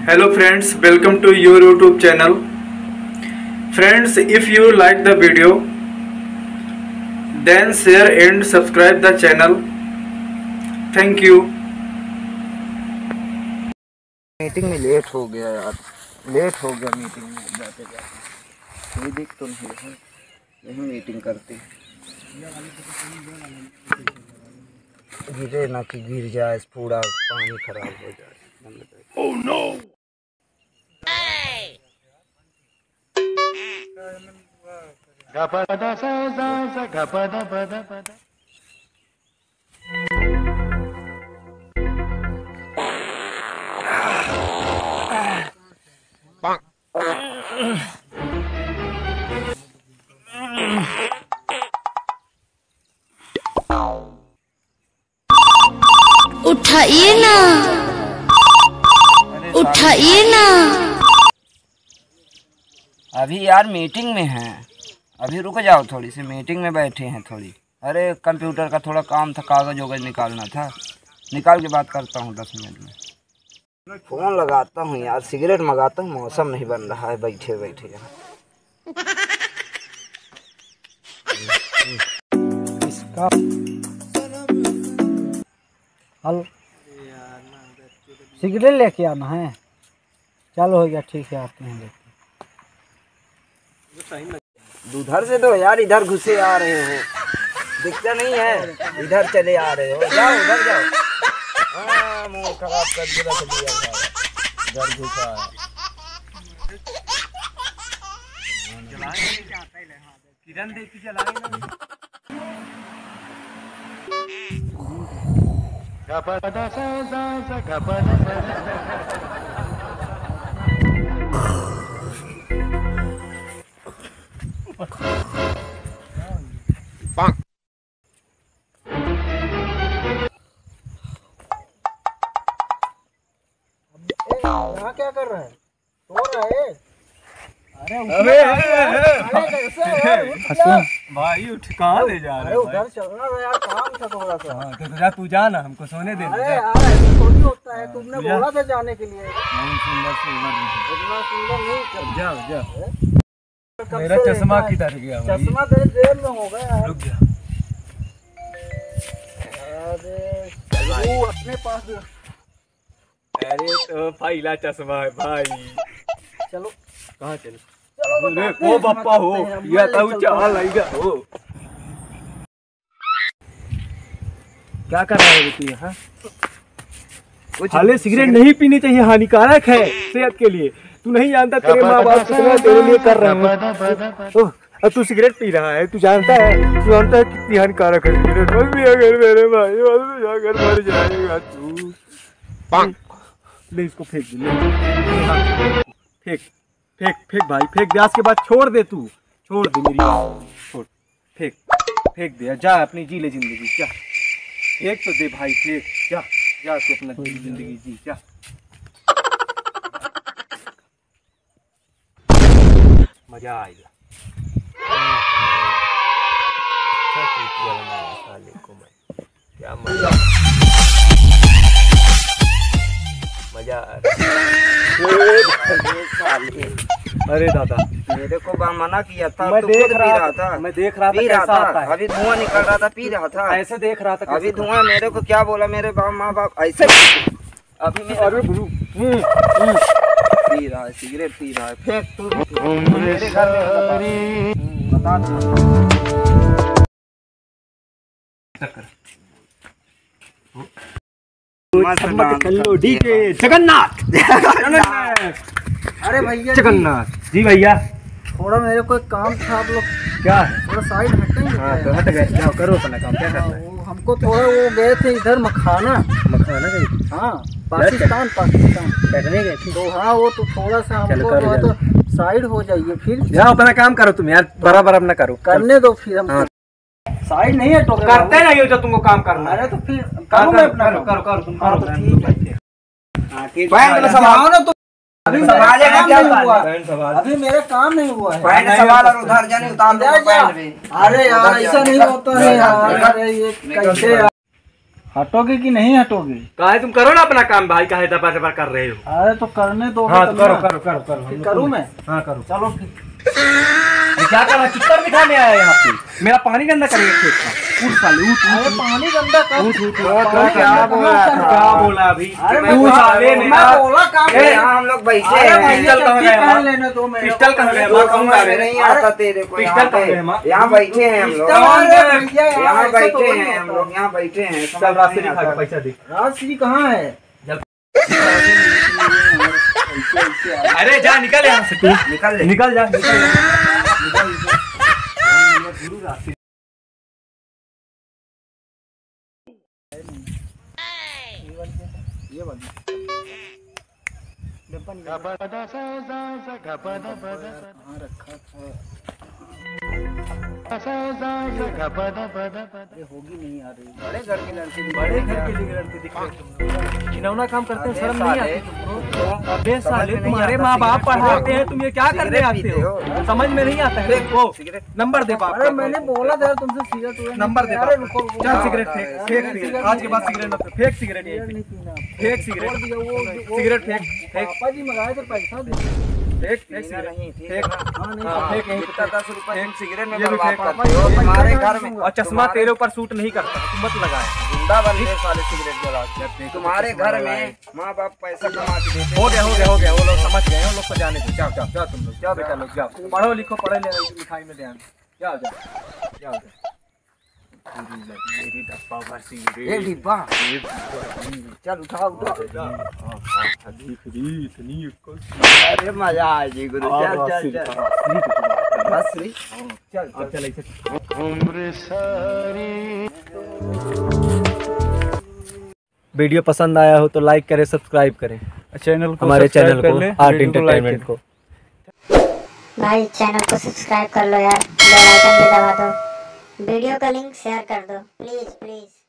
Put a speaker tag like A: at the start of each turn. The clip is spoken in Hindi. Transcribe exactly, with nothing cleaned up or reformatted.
A: Hello friends, welcome to your YouTube channel. Friends, if you like the video, then share and subscribe the channel. Thank you.
B: Meeting में लेट हो गया यार, लेट हो गया मीटिंग में जाते जाते। कोई दिख तो नहीं है, यही मीटिंग करते गिरे ना कि गिर जाए, पूरा पानी खराब हो जाए।
A: Oh no!
C: उठाइए ना, उठाइए ना।
B: अभी यार मीटिंग में हैं, अभी रुक जाओ, थोड़ी सी मीटिंग में बैठे हैं थोड़ी। अरे कंप्यूटर का थोड़ा काम था, कागज वगज निकालना था, निकाल के बात करता हूँ दस मिनट में। फोन लगाता हूँ यार, सिगरेट मंगाता हूँ, मौसम नहीं बन रहा है बैठे बैठे यहाँ।
D: इसका हल सिगरेट लेके आना है। चलो हो गया, ठीक है, आते हैं लेके।
B: उधर से तो यार इधर घुसे आ रहे हो, दिखता नहीं है, इधर चले आ रहे हो। जाओ उधर जाओ। हाँ, मुंह खराब कर के रख दिया है, इधर घुसा है। किरण देखी चलाए ना।
D: यहाँ क्या कर रहा है? सो रहा है? अरे
A: अबे
D: अरे
A: भाई उठ कहाँ ले जा रहे हो?
D: उधर चलना था यार, काम था थोड़ा सा।
A: हाँ, तो जा तू जा ना, हमको सोने दे।
D: अरे यार ऐसा थोड़ी होता है, तुमने बोला था जाने के लिए।
A: नहीं, सुंदर सुंदर
D: इतना सुंदर नहीं।
A: जा जा।
D: कब
A: मेरा
D: से
A: चश्मा
D: इतना-
A: किधर गया भाई?
D: चश्मा तेरे जेब में होगा यार।
A: रुक जा।
D: अरे तू अपने पास।
A: अरे तो फाइला चश्मा है भाई।
D: चलो
A: कहाँ चल?
D: चलो
A: अरे
D: बताते
A: ओ
D: हैं,
A: बप्पा हो,
D: बताते हैं,
A: या
D: मैं
A: तो
D: चलता हूँ।
A: चाल आएगा हो। क्या कर रहा है तू यहाँ? हाले सिगरेट नहीं पीनी चाहिए, हानिकारक है सेहत के लिए। तू नहीं जानता तेरे माँ बाप कितना तेरे लिए कर रहे हैं। ओह, अब तू सिगरेट पी रहा है, तू जानता है, तू जानता है कितनी हानिकारक है सिगरेट। मत पिया कर मेरे भाई, मत पिया कर, मर जाएगा तू। ले इसको फेंक दे, ले। फेंक फेंक फेंक भाई, फेंक दे। आज के बाद छोड़ दे, तू छोड़ दे मेरी बात, छोड़, फेंक फेंक दे, जा अपनी जी ले जिंदगी, जा। एक तो दे भाई, फेंक, जा जा तू अपना जिंदगी जी, जा। मजा आएगा। क्या मजा मजा आ रहा। अरे दादा,
B: मेरे को बा मना किया था,
A: मैं
B: तू
A: देख
B: खुद
A: रहा
B: पी रहा
A: था,
B: था,
A: मैं देख रहा था
B: पी रहा
A: कैसा आता
B: था।
A: है।
B: अभी धुआं निकल रहा था, पी रहा था,
A: ऐसे देख रहा था
B: अभी
A: कैसे
B: धुआं। मेरे को क्या बोला मेरे बाप माँ बाप ऐसे, अभी मैं
A: अरे गुरु,
B: पी रहा है, सिगरेट पी रहा है। फेंक तू मेरे घर में बता,
A: हेलो डीजे जगन्नाथ।
D: अरे भैया
A: जगन्नाथ जी भैया,
D: थोड़ा मेरे को एक काम था, आप लोग
A: क्या?
D: थोड़ा साइड हटेंगे
A: हाँ
D: क्या?
A: तो हट गए, जाओ करो अपना काम। क्या करना है?
D: वो हमको थोड़ा वो गए थे इधर मखाना।
A: मखाना गई?
D: हाँ पाकिस्तान, पाकिस्तान
A: बैठने गए थे?
D: तो हाँ वो तो थोड़ा सा
A: चलो
D: हमको
A: करो,
D: थोड़ा तो साइड हो जाइए फिर।
A: जाओ अपना काम करो तुम यार, बराबर अपना करो।
D: करने दो फिर हम।
A: हाँ।
D: साइड नहीं है तो
A: करते नहीं हो जो तुमको काम करना है।
D: अरे तो फिर
A: करो,
D: करो मैं अपना
A: करो,
D: काम।
A: करो, करो, तुम
D: हाँ,
A: करो,
D: तो
A: ठीक है।
D: ठीक है।
B: पैंट संभालो ना, तो
D: अभी
B: संभालेगा
D: मेरा काम
B: क्या
D: नहीं हुआ।
A: पैंट संभाल।
D: अभी मेरा काम नहीं हुआ है।
B: पैंट संभाल और उधर जाने उतार दो
D: जा, जा।
B: पैंट में।
D: अरे यार
B: उधर
D: ऐसा
B: जा,
D: नहीं
B: निकल,
D: होता है
B: निकल,
D: यार।
B: निकल।
D: अरे ये कैसे यार। हटोगे कि नहीं हटोगे?
A: काहे तुम करो ना अपना काम भाई, काहे दबा दबा कर रहे हो?
D: अरे तो करने दो।
A: हाँ तो करो करो करो करो।
D: फिर करूँ मैं?
A: हाँ करो।
D: चलो फिर।
A: ये क्या कर रहा है? चिक्कर बिठाने आया है यहाँ पे? मेरा पानी गंदा करेगा खेत का? उठ साले उठ।
D: अरे पानी गंदा कर।
A: उठ उठ।
B: क्या बोला था?
A: क्या बोला अभी?
D: अरे
A: तू
D: मैं
A: साले
D: मैं
A: मेरा
D: बोला काम।
B: ए, यहाँ हम लोग बैठे
D: अरे
B: हैं।
D: भैया
A: पिस्टल कहाँ
D: जल्दी
A: गया
D: पहन
A: माँ?
D: लेने दो मेरे
A: पिस्टल
D: को।
A: कहाँ गया
B: तो
A: माँ?
B: समझ में नहीं आता तेरे को।
A: पिस्टल
B: यहाँ
A: कहाँ गया
B: पे
A: माँ?
B: यहाँ बैठे हैं हम लोग।
D: अरे भैया
B: यहाँ
D: यार, ऐसे तो
B: बैठे
D: नहीं
B: हैं हम
D: होता।
B: लोग, यहाँ बैठे हैं। समझ
A: चल रास्ते
B: नहीं
A: दिखा के
B: आता।
A: पैसा दे।
D: राजश्री कहाँ है?
A: अरे जा निकल यहाँ से तू।
B: निकल ले।
A: निकल जा निकल जा।
D: होगी नहीं आ रही।
B: बड़े घर की लड़की दिख
A: बड़े
B: रही
A: घर
B: है।
A: के लिए लड़के दिख रहे तुम। घिनौना काम करते हैं, शर्म नहीं
B: साले,
A: आती तुमको? अबे साले
B: नहीं
A: तुम्हारे
B: आता
A: माँ बाप
B: सिगरेट
A: पढ़ाते हैं, तुम ये क्या करने
B: सिगरेट
A: आते
B: पीते
A: हो?
B: हो?
A: समझ में नहीं आता है तुमको?
B: सिगरेट
A: नंबर दे बाप
D: अरे
A: का।
D: मैंने बोला था यार तुमसे सिगरेट वगैरह
A: नंबर दे
D: अरे
A: बाप
D: रुको
A: का।
D: रुको।
A: चल सिगरेट फेंक फेंक सिगरेट। आज के बाद सिगरेट मत फेंक सिगरेट यहीं पे।
D: नहीं पीना।
A: फेंक सिगरेट।
D: छोड़ दिया वो वो-
A: सिगरेट फेंक फेंक
D: पापा जी मंगाए थे पैसा दे।
A: फेंक फेंक
B: पीना
A: सिगरेट
B: नहीं, ठीक
A: फेंक।
B: है ना?
D: हाँ नहीं
A: हाँ, फेंक यहीं पे
B: कितना
A: फेंक।
B: दस रुपए तुम सिगरेट में
A: ये भी
B: बर्बाद
A: फेंक।
B: करते हो तुम्हारे घर में।
A: और चश्मा तेरे ऊपर सूट नहीं करता, तुम मत लगाए।
B: जिंदा बंदे साले सिगरेट जला के। तुम्हारे घर में माँ बाप पैसा कमा के देते
A: हो गया हो गया हो गया, वो लोग समझ गए, वो लोग को जाने दो। जाओ जाओ जाओ तुम लोग जाओ बेटा लोग जाओ, पढ़ो लिखो पढ़े ले लिखाई में ध्यान। जाओ जाओ जाओ जाओ। मेरी डब्बा भर
B: ये
A: सिगरेट।
B: डिब्बा चल उठा उठा।
A: इतनी
B: अरे मजा आ जी गुरु। चल चल चल बस री। चल
A: अब चल ऐसे। वीडियो पसंद आया हो तो लाइक करें, सब्सक्राइब करें चैनल को, हमारे चैनल को आर्ट एंटरटेनमेंट को।
E: भाई चैनल को सब्सक्राइब कर लो यार, बेल आइकन भी दबा दो, वीडियो का लिंक शेयर कर दो प्लीज प्लीज।